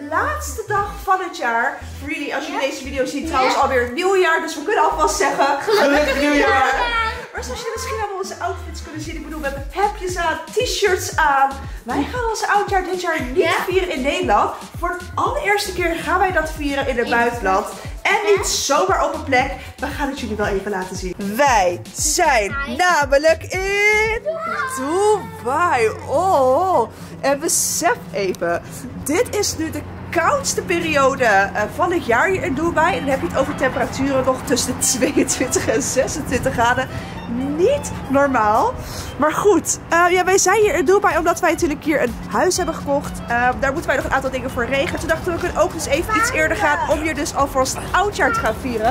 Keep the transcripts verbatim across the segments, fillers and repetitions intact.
laatste dag van het jaar. Voor jullie, als jullie deze video zien, trouwens alweer het nieuwjaar. Dus we kunnen alvast zeggen, gelukkig nieuwjaar. Maar zoals jullie misschien aan onze outfits kunnen zien, ik bedoel, we hebben hemdjes aan, t-shirts aan. Wij gaan onze oudjaar dit jaar niet ja. vieren in Nederland. Voor de allereerste keer gaan wij dat vieren in het buitenland. En niet zomaar op een plek. We gaan het jullie wel even laten zien. Wij zijn namelijk in Dubai. Oh, en besef even, dit is nu de koudste periode uh, van het jaar hier in Dubai. En dan heb je het over temperaturen nog tussen de tweeëntwintig en zesentwintig graden. Niet normaal. Maar goed, uh, ja, wij zijn hier in Dubai omdat wij natuurlijk hier een huis hebben gekocht. Uh, daar moeten wij nog een aantal dingen voor regelen. Toen dachten we, we kunnen ook eens even iets eerder gaan om hier dus alvast oudjaar te gaan vieren.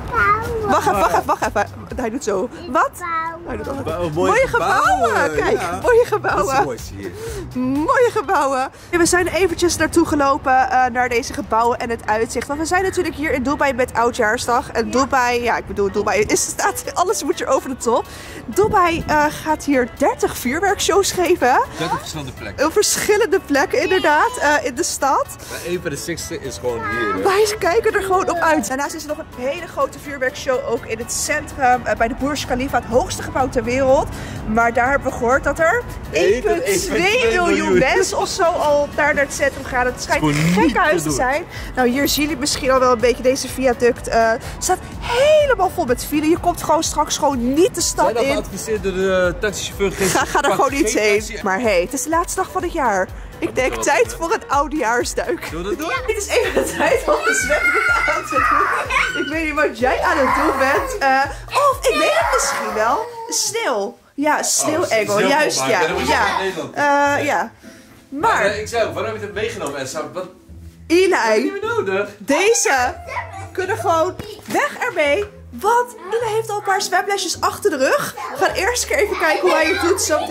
Wacht even, wacht even, wacht even. Hij doet zo. Wat? Hij doet altijd. Mooie, mooie gebouwen. gebouwen. Kijk, ja. mooie gebouwen. Dat is mooi hier. Mooie gebouwen. Ja, we zijn eventjes naartoe gelopen uh, naar deze gebouwen en het uitzicht. Want we zijn natuurlijk hier in Dubai met oudjaarsdag. En Dubai, ja, ik bedoel, Dubai is staat, alles moet hier over de top. Dubai uh, gaat hier dertig vuurwerkshows geven. dertig verschillende plekken. Op verschillende plekken inderdaad, uh, in de stad. Maar een van de sixte is gewoon hier. Hè? Wij kijken er gewoon op uit. Daarnaast is er nog een hele grote vuurwerkshow ook in het centrum, uh, bij de Burj Khalifa, het hoogste gebouw ter wereld. Maar daar hebben we gehoord dat er één komma twee miljoen mensen of zo al daar naar het centrum gaan. Het schijnt een gek huis te zijn. Nou, hier zien jullie misschien al wel een beetje deze viaduct. Uh, staat helemaal vol met file. Je komt gewoon straks gewoon niet de stad in. Zijn dat geadviseerd door de taxichauffeur? Ga, ga er gewoon niet heen. Maar hé, hey, het is de laatste dag van het jaar. Ik denk tijd voor een oudejaarsduik. Zullen we dat doen? Dit is even de tijd om de zwembroek aan te doen. Ik weet niet wat jij aan het doen bent. Uh, of ik weet het misschien wel. Sneeuw. Ja, sneeuwengel. Oh, juist, ja. Ja. Uh, ja. Maar... maar uh, ik zei ook, waarom heb je het meegenomen? En zo, wat... Eli. Dat is niet meer nodig. Deze kunnen gewoon weg ermee. Want Eli heeft al een paar zwemlesjes achter de rug. We gaan eerst een keer even kijken hoe hij het doet. Zo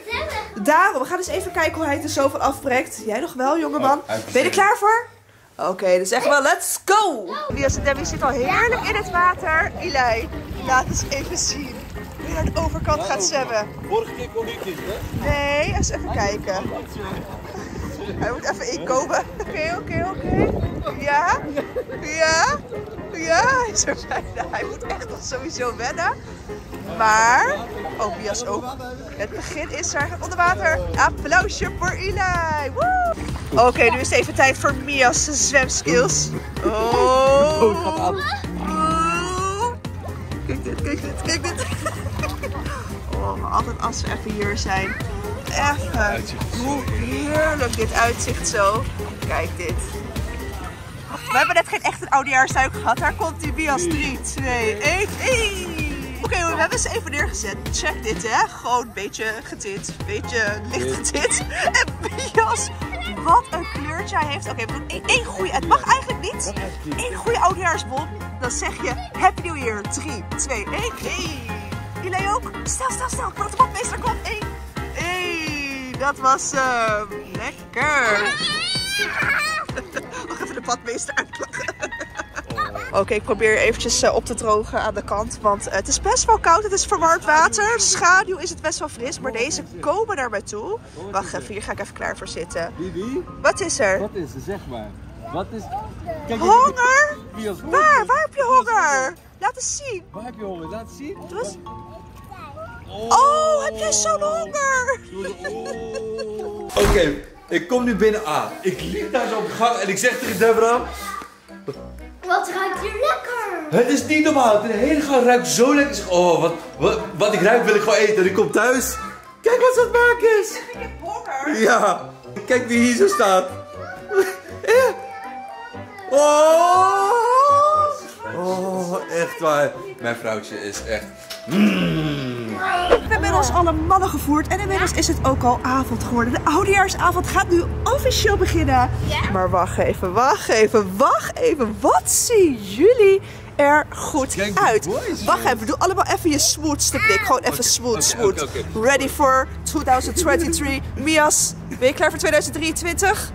Daarom, we gaan eens even kijken hoe hij het er zo van afbreekt. Jij nog wel, jongeman? Ben je er klaar voor? Oké, okay, dan zeggen we let's go! Mias en Debbie zit al heerlijk in het water. Eli, laat eens even zien hoe je naar de overkant gaat zwemmen. Vorige keer kon ik niet, hè? Nee, eens even kijken. Hij moet even inkomen. Oké, oké, oké. Ja? Ja? Ja, hij is er bijna. Hij moet echt nog sowieso wennen. Maar, oh, Mias ook. Het begin is er. Onder water. Applausje voor Eli. Oké, okay, nu is het even tijd voor Mia's zwemskills. Oh. Oh. Kijk dit, kijk dit, kijk dit. Oh, altijd als we even hier zijn. Even. Hoe heerlijk dit uitzicht zo. Kijk dit. We hebben net geen echte oudejaarsduik gehad. Daar komt die Mias. drie, twee, één. Oké, okay, we hebben ze even neergezet. Check dit, hè. Gewoon een beetje getint. Een beetje licht getint. En Mias, wat een kleurtje hij heeft. Oké, okay, we doen één goede. Het mag eigenlijk niet. Eén goede oudejaarsbon. Dan zeg je Happy New Year. drie, twee, één. Hey. Jullie ook? Stel, stel, stel. Grote badmeester, kom. één. Hey, dat was hem. Uh, lekker. Wacht even de badmeester uitlachen. Oké, okay, ik probeer eventjes uh, op te drogen aan de kant, want uh, het is best wel koud. Het is verwarmd water. Schaduw is het best wel fris, maar deze komen naar mij toe. Wacht even, hier ga ik even klaar voor zitten. Wie? Wat is er? Wat is er, zeg maar. Wat is... Kijk, honger? Waar? Waar heb je honger? Laat eens zien. Waar heb je honger? Laat het zien. Was... Oh, oh, heb jij zo'n honger? Oh. Oké, okay, ik kom nu binnen aan. Ik liep daar zo op de gang en ik zeg tegen Deborah... Wat ruikt hier lekker? Het is niet normaal. De hele gang ruikt zo lekker. Oh, wat, wat, wat ik ruik wil ik gewoon eten. En ik kom thuis. Kijk wat ze aan het maken is. Ik heb honger. Ja. Kijk wie hier zo staat. Oh. Oh, echt waar. Mijn vrouwtje is echt... Mm. We hebben inmiddels alle mannen gevoerd en inmiddels is het ook al avond geworden. De oudejaarsavond gaat nu officieel beginnen. Ja? Maar wacht even, wacht even, wacht even. Wat zien jullie er goed Kijk, uit? boys, wacht even, doe allemaal even je smoothste blik. Gewoon even okay, smooth, okay, smooth. Okay, okay. Ready for tweeduizend drieëntwintig. Mias, ben je klaar voor tweeduizend drieëntwintig?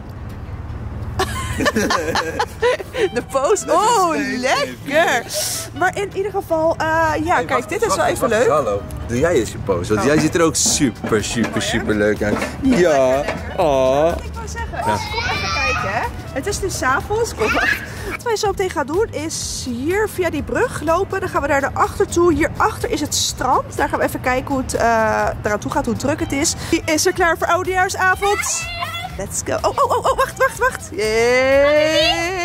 De pose. Oh, lekker. Maar in ieder geval, uh, ja, hey, kijk, wacht, dit is wacht, wel even wacht, leuk. Hallo, doe jij eens je pose, want oh. jij ziet er ook super, super, super leuk uit. Ja. Oh. Wat ik wou zeggen, ja. Kom even kijken, hè. Het is nu 's avonds. Kom, wacht. Wat wij zo meteen gaan doen is hier via die brug lopen. Dan gaan we naar de achter toe. Hierachter is het strand. Daar gaan we even kijken hoe het uh, eraan toe gaat, hoe druk het is. Wie is er klaar voor oudejaarsavond? Let's go. Oh, oh, oh, oh, wacht, wacht, wacht. Yeah.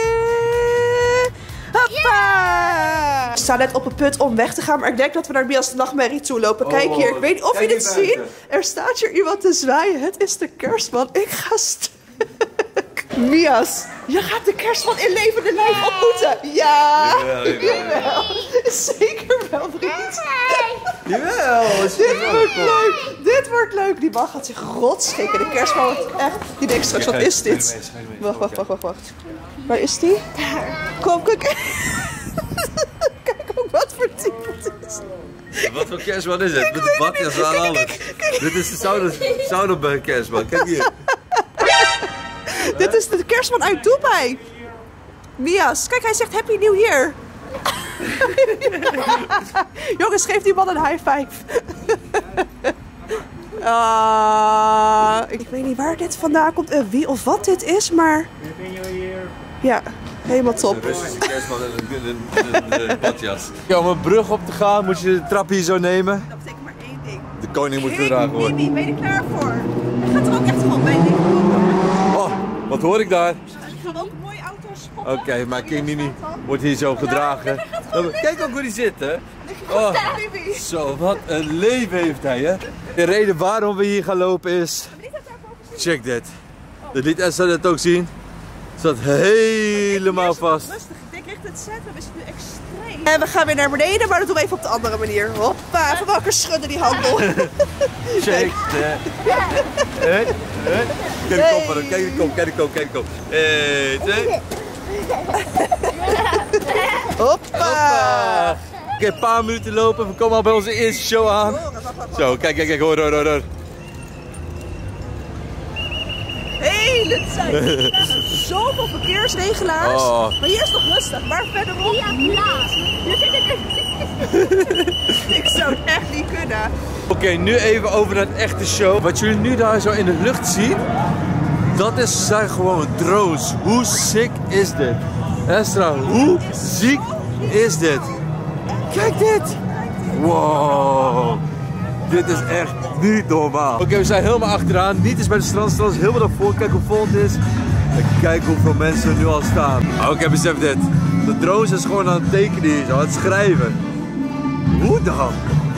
Hoppa! We staan net op een put om weg te gaan, maar ik denk dat we naar Mia's nachtmerrie toe lopen. Kijk hier, ik weet niet of je dit ziet. Er staat hier iemand te zwaaien. Het is de kerstman. Ik ga stuk. Mia's, je gaat de kerstman in levende lijf ontmoeten. Ja, jawel, jawel. Zeker wel, vriend. Jawel. Dit wordt leuk. Dit wordt leuk. Die man gaat zich rot schikken. De kerstman wordt echt. Die denkt straks, wat is dit? Wacht, wacht, wacht, wacht, wacht. Waar is die? Daar. Kom, kijk. Kijk ook wat voor type het is. Wat voor kerstman is het? Met de badjas aan alles. Dit is de Soderbergh kerstman. Kijk hier. Dit is de kerstman uit Dubai. Mia's, kijk, hij zegt Happy New Year. Jongens, geef die man een high five. uh, ik weet niet waar dit vandaan komt en wie of wat dit is, maar... Ja, helemaal top. De Russische kerstman en een badjas. Ja, om een brug op te gaan moet je de trap hier zo nemen. Dat betekent maar één ding. De koning moet gedragen worden. Mimi, ben je er klaar voor? Ik ga er ook echt gewoon bij liggen. Oh, wat hoor ik daar? Ik ga ook mooie auto's spotten. Oké, okay, maar King Mimi wordt hier zo gedragen. Kijk ook hoe die zit, hè? Oh, zo, wat een leven heeft hij, hè? De reden waarom we hier gaan lopen is... Check dit. De liet Esther dat ook zien. Zat helemaal vast. Rustig, ik denk echt het centrum is nu extreem. En we gaan weer naar beneden, maar dat doen we even op de andere manier. Hoppa, even wakker schudden die handel. Shake that. Kijk de kop van hem, kijk de kop, kijk de kop, kijk de kop. Eén, twee. Hoppa. Oké, een paar minuten lopen, we komen al bij onze eerste show aan. Zo, kijk, kijk, kijk, hoor, hoor, hoor, hoor. Hele tijd. Zoveel verkeersregelaars. Oh. Maar hier is toch rustig. Maar verderop. Ja, plaats. Ik zou het echt niet kunnen. Oké, okay, nu even over naar het echte show. Wat jullie nu daar zo in de lucht zien, dat is, zijn gewoon drones. Hoe sick is dit? Estra, hoe ziek is dit? Kijk dit! Wow! Dit is echt niet normaal. Oké, okay, we zijn helemaal achteraan. Niet eens bij de strand. Het is helemaal naar voren. Kijk hoe vol het is. En kijk hoeveel mensen er nu al staan. Oké, okay, besef dit. De drones is gewoon aan het tekenen hier, zo, aan het schrijven. Hoe dan?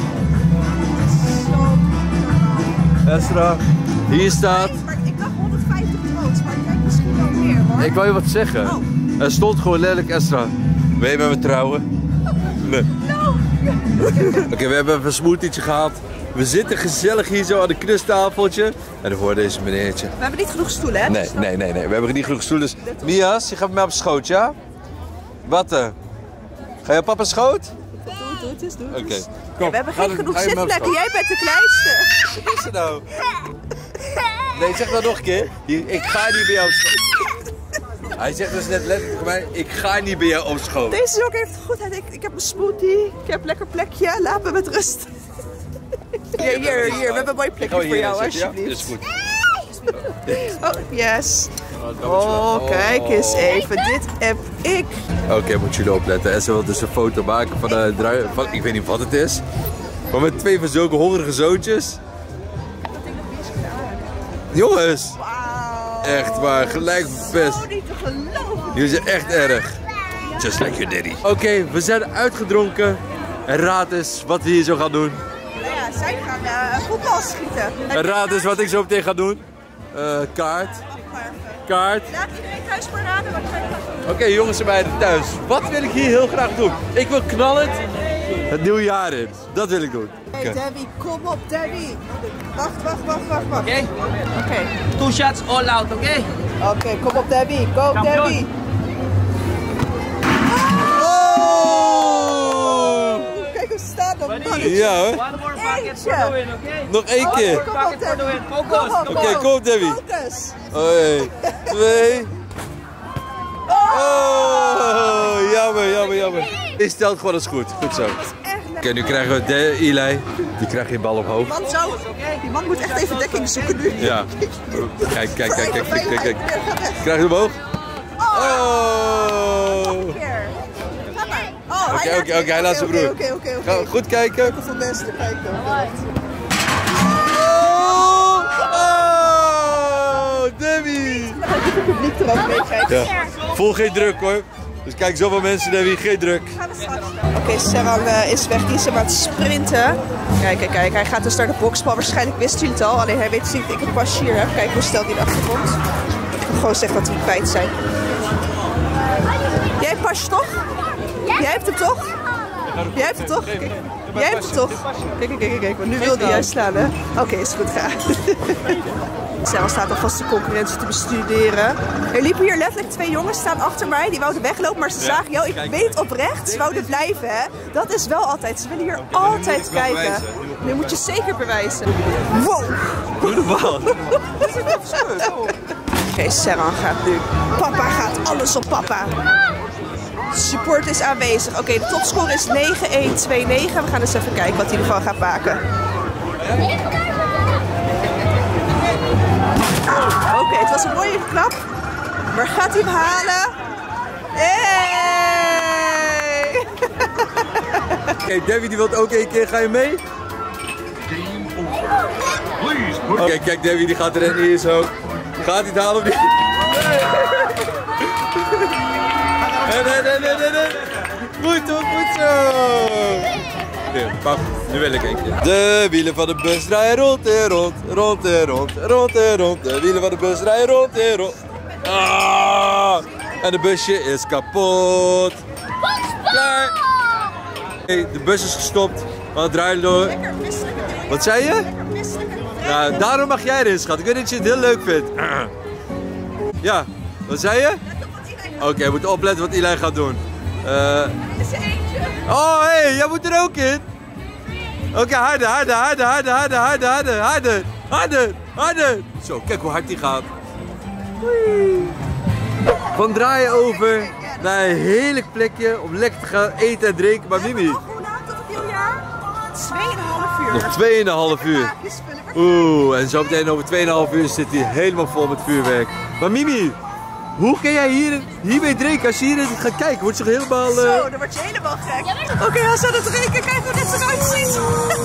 Estra, hier staat... Nee, maar ik dacht honderdvijftig drones, maar ik denk misschien wel meer, hoor. Ik wou je wat zeggen. Oh. Er stond gewoon letterlijk Estra. Wil je met me trouwen? Nee. No. Oké, okay, we hebben even een smoothietje gehad. We zitten gezellig hier zo aan de knustafeltje. En voor deze meneertje. We hebben niet genoeg stoelen, hè? Nee, nee, nee, nee. We hebben niet genoeg stoelen. Dus... Mia's, je gaat met mij op schoot, ja? Wat? Uh? Ga je op papa's schoot? Doe het, doe het eens, doe het Oké. Okay. Ja, we hebben geen genoeg zitplekken. Jij bent de kleinste. Wat is er nou? Nee, zeg dat nog een keer. Ik ga niet bij jou op schoot. Hij zegt dus net letterlijk voor mij, ik ga niet bij jou op schoot. Deze ook heeft het goed. Ik, ik heb een smoothie, ik heb een lekker plekje. Laat me met rust. Hier, hier, hier. We hebben een mooi plekje voor jou, alsjeblieft. Is goed. Oh, yes. Oh, kijk eens even. Dit heb ik. Oké, okay, moet jullie opletten. En ze wil dus een foto maken van een drui... Van, ik weet niet wat het is. Maar met twee van zulke hongerige zoontjes. Jongens. Wauw. Echt waar, gelijk best. Zo niet te geloven. Jullie zijn echt erg. Just like your daddy. Oké, okay, we zijn uitgedronken. En raad eens wat we hier zo gaan doen. Nou ja, zij gaan uh, voetbal schieten. En raad eens wat ik zo meteen ga doen. Uh, kaart. Kaart. Laat iedereen thuis maar raden wat jij gaat doen. Oké, okay, jongens en meiden thuis. Wat wil ik hier heel graag doen? Ik wil knallend het nieuwe jaar in. Dat wil ik doen. Hey okay. Debbie, kom op Debbie. Wacht, wacht, wacht, wacht, wacht. Oké. Okay. Oké. Okay. Two shots all out, oké? Okay? Oké, okay, kom op Debbie. Go Kampion. Debbie. Oh! Kijk hoe staat dat. Ja hoor. One more bucket for the win, oké? Okay? Nog één keer. Oh, kom op Debbie. Focus. Oké, okay, kom op Debbie. Focus. Hoi. Twee. Oh, jammer, jammer, jammer. Je stelt gewoon eens goed. Goed zo. Dat is echt okay, nu krijgen we de Eli. Die krijgt geen bal omhoog. Die man, zo, die man moet echt even dekking zoeken nu. Ja. Kijk, kijk, kijk, kijk, kijk, kijk. kijk. Krijg je hem omhoog? Oh! Oké, oké, oké, hij laat zijn broer. Oké, oké, oké. Goed kijken. Hoeveel mensen er kijken. Oh! Oh! Debbie! Het publiek er ook mee kijken. Ja. Voel geen druk hoor. Dus kijk, zoveel mensen, Debbie, geen druk. Oké, okay, Serang uh, is weg, die is hem aan het sprinten. Kijk, kijk, kijk, hij gaat dus naar de boksbal. Waarschijnlijk wist hij het al, alleen hij weet dus niet dat ik een pasje hier heb. Kijk hoe snel die erachter komt. Ik wil gewoon zeggen dat we kwijt zijn. Jij hebt pasje toch? Jij hebt hem toch? Jij hebt hem toch? Kijk, jij hebt hem toch? Kijk, kijk, kijk, kijk, want nu wil hij juist slaan, hè? Oké, okay, is goed, ga. Sarah staat alvast de concurrentie te bestuderen. Er liepen hier letterlijk twee jongens staan achter mij. Die wouden weglopen, maar ze zagen jou. Ik weet oprecht, ze wouden blijven, hè? Dat is wel altijd. Ze willen hier altijd kijken. Nu moet je zeker bewijzen. Wow! Doe de bal. Oké, okay, Sarah gaat nu. Papa gaat alles op papa. Support is aanwezig. Oké, okay, de topscore is negen één twee negen. We gaan eens even kijken wat hij ervan gaat maken. Oké, okay, het was een mooie knap. Maar gaat hij hem halen? Hey! Oké, okay, Debbie die wil ook één keer. Ga je mee? Oké, okay, kijk Debbie die gaat er in zo. Gaat hij het halen of niet? Nee, nee, nee, nee, nee, nee. Goed hoor, goed zo. Oké, pak. Nu wil ik één keer. De wielen van de bus draaien rond en rond, rond en rond, rond en rond. De wielen van de bus draaien rond en rond. Ah! En de busje is kapot. Klaar. Hey, de bus is gestopt. We het draaien door. Wat zei je? Nou, daarom mag jij erin, schat. Ik weet dat je het heel leuk vindt. Ja, wat zei je? Oké, okay, we moeten opletten wat Eli gaat doen. Uh... Is er eentje? Oh, hé, hey, jij moet er ook in. Oké, okay, harder, harder, harder, harder, harder, harder, harder, harder, harder, harder. Zo, kijk hoe hard die gaat. Van draaien over naar een heerlijk plekje om lekker te gaan eten en drinken. Maar Mimi. Nog hoe lang tot het nieuwjaar? tweeënhalf uur. Nog tweeënhalf uur. Oeh, en zo meteen over tweeënhalf uur zit hij helemaal vol met vuurwerk. Maar Mimi. Hoe kun jij hier, hiermee drinken? Als je hier gaat kijken, wordt ze helemaal... Uh... Zo, dan word je helemaal gek. Oké, okay, hij staat het drinken. Kijk hoe dit eruit ziet.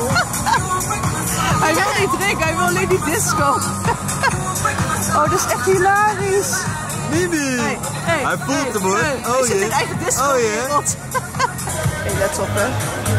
Hij wil niet drinken, hij wil alleen die disco. Oh, dat is echt hilarisch. Mimi! Hey, hey, hij voelt hey, hem hoor. Hey. Oh, hij zit in eigen disco wereld. Hé, let op hè.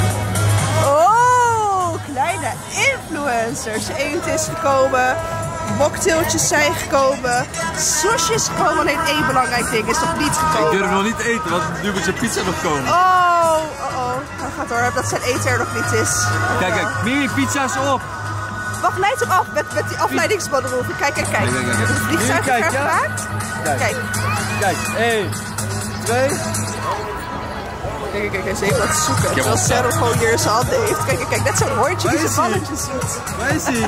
Oh, kleine influencers. Eten is gekomen. Mocktailtjes zijn gekomen, sushi is gekomen, alleen één belangrijk ding is nog niet gekomen. Ik durf nog niet eten, want nu moet zijn pizza nog komen. Oh, oh, oh. Hij gaat door dat zijn eten er nog niet is. Kijk, kijk, Mimi, pizza is op. Wacht, leid hem af met, met die afleidingsmanoeuvre. Kijk, kijk, kijk. kijk, kijk, kijk. Het vliegtuig kijk, er ja. gemaakt. Kijk. Kijk. Kijk, één, twee. Kijk, kijk, kijk, ze heeft wat zoeken. Terwijl Sarah gewoon hier in zijn handen heeft. Kijk, kijk, kijk, net zo'n hondje die zijn balletjes zoekt. Waar is hij?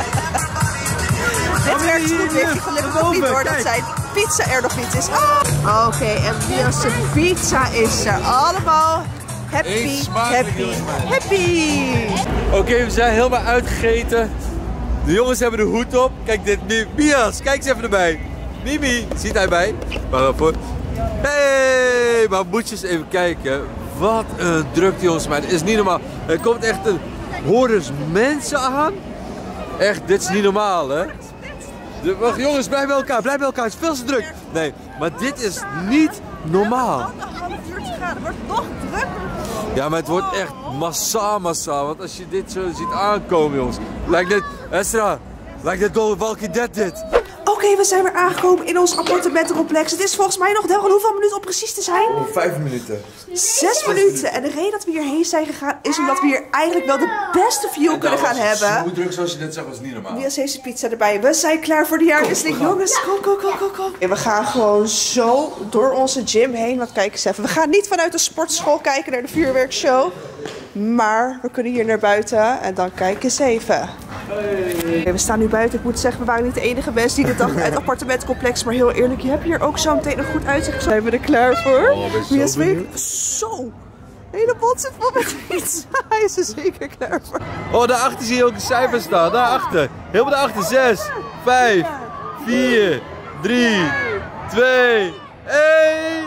Dit werkt goed, weet je gelukkig nog niet door dat zijn pizza er nog niet is. Oh. Oké, okay, en via zijn pizza is er allemaal happy, happy, happy. Oké, okay, we zijn helemaal uitgegeten. De jongens hebben de hoed op. Kijk dit, Mias, kijk eens even erbij. Mimi, ziet hij bij? Wacht voor. Hey, maar moet je eens even kijken. Wat een drukte jongens, maar het is niet normaal. Er komt echt een hordes mensen aan. Echt, dit is niet normaal hè. De, wacht jongens, blijf bij elkaar, blijf bij elkaar, het is veel te druk. Nee, maar dit is niet normaal. Anderhalf uur te gaan, het wordt nog drukker. Ja, maar het wordt echt massaal, massaal. Want als je dit zo ziet aankomen jongens. Lijkt dit, Estra, lijkt dit door Walking Dead dit. Oké, okay, we zijn weer aangekomen in ons appartementencomplex. Het is volgens mij nog, Delron, hoeveel minuten om precies te zijn? Oh, vijf minuten. Zes minuten. En de reden dat we hierheen zijn gegaan is omdat we hier eigenlijk wel de beste view kunnen gaan hebben. Zo druk zoals je net zag was niet normaal. Mias heeft zijn pizza erbij. We zijn klaar voor de jaarwisseling. Jongens, kom, kom, kom, kom, kom. En we gaan gewoon zo door onze gym heen. Want kijk eens even. We gaan niet vanuit de sportschool kijken naar de vuurwerkshow. Maar we kunnen hier naar buiten en dan kijk eens even. Hey. We staan nu buiten. Ik moet zeggen, we waren niet de enige mensen die dit dachten uit het appartementcomplex. Maar heel eerlijk, je hebt hier ook zo meteen een goed uitzicht. Zijn we er klaar voor? Oh, ben zo Zo. De hele bot zit vol met iets. Hij is er zeker klaar voor. Oh, daarachter zie je ook een cijfer staan. Daarachter. Helemaal daarachter. zes, vijf, vier, drie, twee, één.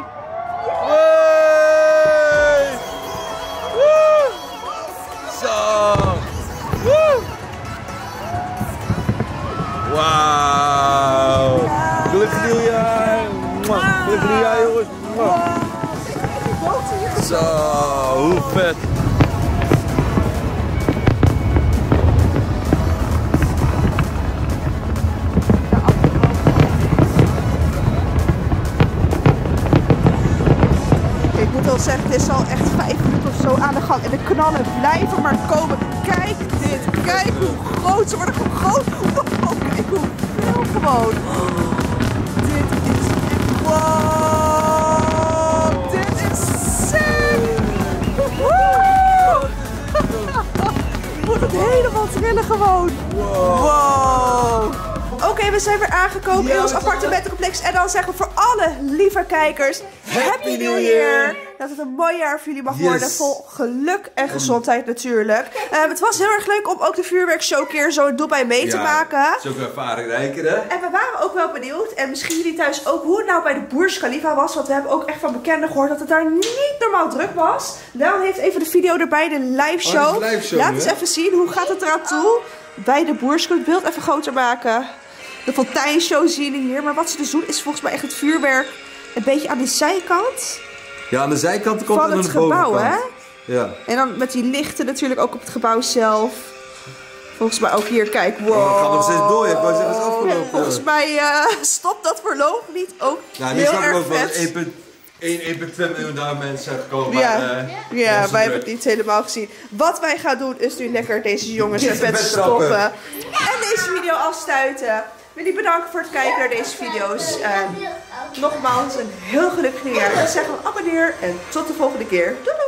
Hey! Woe! Zo! Woe! Wauw! Gelukkig nieuwjaar! Gelukkig nieuwjaar, jongens! Zo, hoe vet! Ik moet wel zeggen, het is al echt vijf minuten of zo aan de gang. En de knallen blijven maar komen. Kijk dit. Kijk hoe groot ze worden. Hoe groot. Wow, kijk hoe veel gewoon. Dit is echt... Wow. Dit is sick. Woe. Ik moet het helemaal trillen gewoon. Wow. Oké, okay, we zijn weer aangekomen ja, in ons appartementencomplex. En dan zeggen we voor alle lieve kijkers... Happy New Year! Dat het een mooi jaar voor jullie mag yes. worden. Vol geluk en gezondheid natuurlijk. Um, het was heel erg leuk om ook de vuurwerkshow keer zo doelbij mee te ja, maken. Zo ervaringrijker, hè? En we waren ook wel benieuwd. En misschien jullie thuis ook hoe het nou bij de Burj Khalifa was. Want we hebben ook echt van bekenden gehoord dat het daar niet normaal druk was. Daan heeft even de video erbij, de live show. Oh, live show Laat eens even zien, hoe gaat het eraan toe? Bij de Burj Khalifa. Het beeld even groter maken. De fonteinshow zien jullie hier. Maar wat ze dus doen is volgens mij echt het vuurwerk een beetje aan de zijkant. Ja, aan de zijkant komt van het gebouw, hè? Ja. En dan met die lichten natuurlijk ook op het gebouw zelf. Volgens mij ook hier, kijk, wow. Oh, het gaat nog steeds door, ik wou zeggen, het is afgelopen. Volgens mij uh, stopt dat voorlopig niet. Ook ja, nu heel erg ook wel vet. één komma twee miljoen daar mensen zijn gekomen. Ja, maar, uh, ja wij hebben het niet helemaal gezien. Wat wij gaan doen is nu lekker deze jongens in bed stoppen. En deze video afsluiten. Ik wil jullie bedanken voor het kijken naar deze video's. Uh, nogmaals een heel gelukkig nieuwjaar. En zeg maar abonneer en tot de volgende keer. Doei!